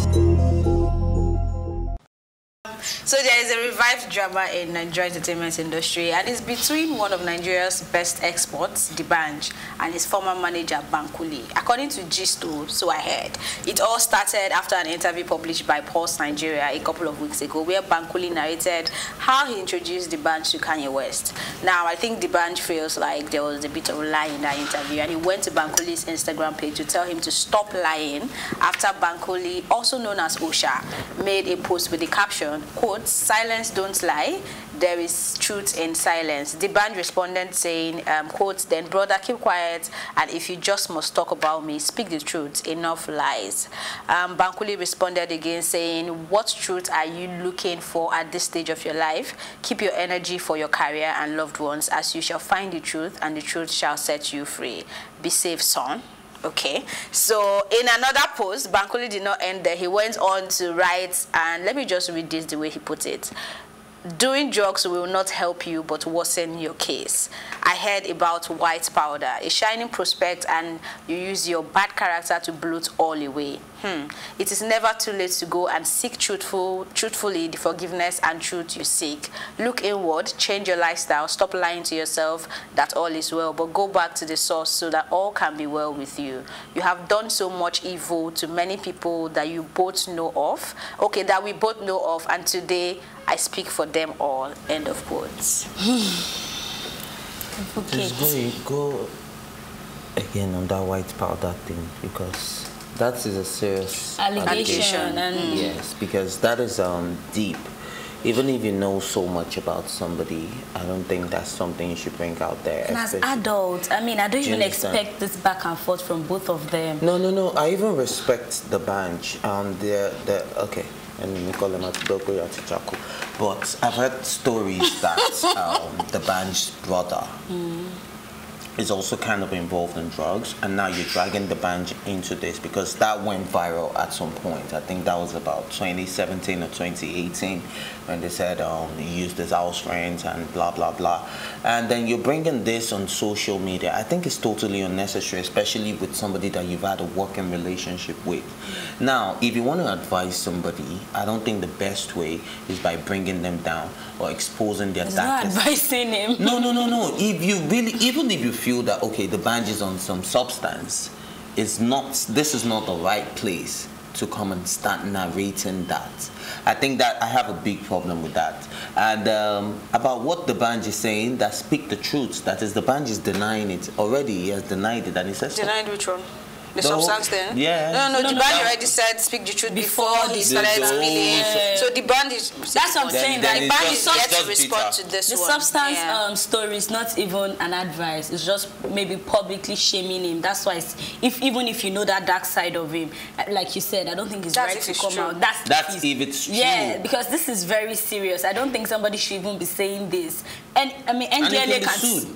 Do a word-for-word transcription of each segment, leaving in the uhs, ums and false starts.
So there is a revived drama in Nigerian entertainment industry, and it's between one of Nigeria's best exports, D'banj, and his former manager, Bankole. According to Gisto, so I heard, it all started after an interview published by Pulse Nigeria a couple of weeks ago, where Bankole narrated how he introduced D'banj to Kanye West. Now, I think D'banj feels like there was a bit of a lie in that interview, and he went to Bankole's Instagram page to tell him to stop lying after Bankole, also known as Osha, made a post with the caption, quote, "Silence don't lie, there is truth in silence." D'banj responded saying, um, quote, "Then brother, keep quiet, and if you just must talk about me, speak the truth, enough lies." Um, Bankole responded again saying, "What truth are you looking for at this stage of your life? Keep your energy for your career and loved ones, as you shall find the truth, and the truth shall set you free. Be safe, son." Okay, so in another post, Bankole did not end there. He went on to write, and let me just read this the way he put it. "Doing drugs will not help you but worsen your case. I heard about white powder, a shining prospect, and you use your bad character to bloat all away. Hmm. It is never too late to go and seek truthful, truthfully the forgiveness and truth you seek. Look inward, change your lifestyle, stop lying to yourself that all is well, but go back to the source so that all can be well with you. You have done so much evil to many people that you both know of, okay, that we both know of, and today I speak for them all." End of quotes. Okay. Just go, go again on that white powder thing, because that is a serious allegation. allegation. And yes, because that is um deep. Even if you know so much about somebody, I don't think that's something you should bring out there. And as adults, I mean, I don't Do even understand? expect this back and forth from both of them. No, no, no. I even respect the bunch. Um, they're, they're okay. And we call them at Doko Yatichaku. But I've heard stories that um, the band's brother mm. is also kind of involved in drugs, and now you're dragging the band into this because that went viral at some point. I think that was about twenty seventeen or twenty eighteen when they said um, he used his house friends and blah, blah, blah. And then you're bringing this on social media. I think it's totally unnecessary, especially with somebody that you've had a working relationship with. Now, if you want to advise somebody, I don't think the best way is by bringing them down or exposing their darkness. Not advising him. No, no, no, no. If you really, even if you feel that, okay, the band is on some substance, it's not, this is not the right place to come and start narrating that. I think that I have a big problem with that. And um, about what the band is saying, that speak the truth, that is, the band is denying it already. He has denied it, and he says denied which one? The, the whole, substance then? Yeah. No, no, no the no, band no. already said speak the truth before, before he the, started the spilling. Yeah. So the band is... That's what I'm then, saying. then That the band is just, yet just to respond bitter. to this the one. substance yeah. um, story is not even an advice. It's just maybe publicly shaming him. That's why, it's, if even if you know that dark side of him, like you said, I don't think it's That's right to it's come true. out. That's, That's if, if it's true. Yeah, because this is very serious. I don't think somebody should even be saying this. And I mean, N D L A and he can be can... sued.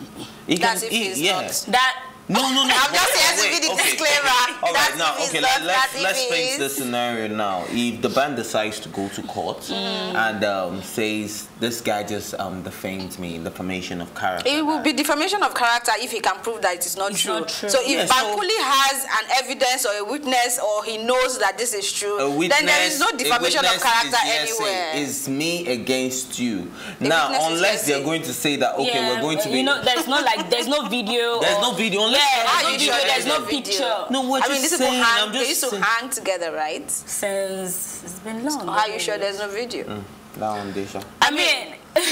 He That's can, if he, he's yeah. not. That... No, no, no. I'm just here to Wait, be the okay, disclaimer. Okay. All right, That's now, if okay, he's let, not, let's that's let's if paint he the is. scenario now. If the band decides to go to court mm. and um, says this guy just um, defamed me, defamation of character. It will be defamation of character if he can prove that it is not, It's true. not true. So if Yeah, Bankole so has an evidence or a witness, or he knows that this is true, A witness, then there is no defamation a of character is anywhere. It's me against you. The now, witness is unless they're hearsay. going to say that, okay, yeah, we're going to be... You know, there's no, like, there's no video. There's or, no video. Unless Yeah, How there's are no you video, sure there's there's no no picture. video? No, we're I mean, just these people saying, hang, I'm they just used to saying. hang together, right? Since it's been long. How are you sure there's no video? Mm, that one, Desha. I mean...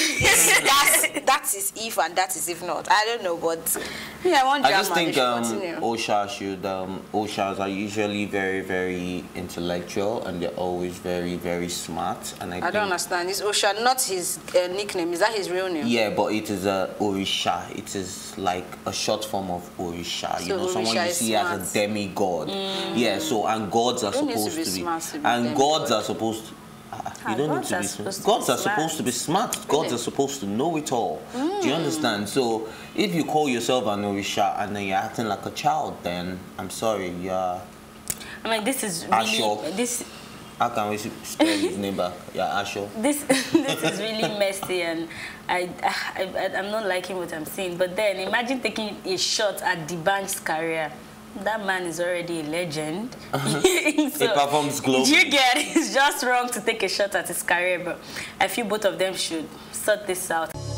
that's, that is if and that is if not. I don't know, but yeah, I want I drama. just think um, continue. Osha should, um, Oshas are usually very, very intellectual, and they're always very, very smart. And I, I think, don't understand. It's Osha, not his uh, nickname. Is that his real name? Yeah, but it is a Orisha. It is like a short form of Orisha. So you know, someone Orisha you is see smart. as a demigod. Mm. Yeah, so, and gods are Don't need to supposed be to be, smart to be and demigod. gods are supposed to, Ah, you don't gods need are to be supposed to gods be are supposed to be smart. Gods Really? are supposed to know it all. Mm. Do you understand? So if you call yourself an Orisha and then you're acting like a child, then I'm sorry, you're... I mean, this is Asho. really... This, How can we spell his name back? Yeah, Asho. this this is really messy, and I, I, I, I'm not liking what I'm seeing. But then, imagine taking a shot at D'banj's career. that man is already a legend. Uh-huh. So, he performs globally. You get it. It's just wrong to take a shot at his career, but I feel both of them should sort this out.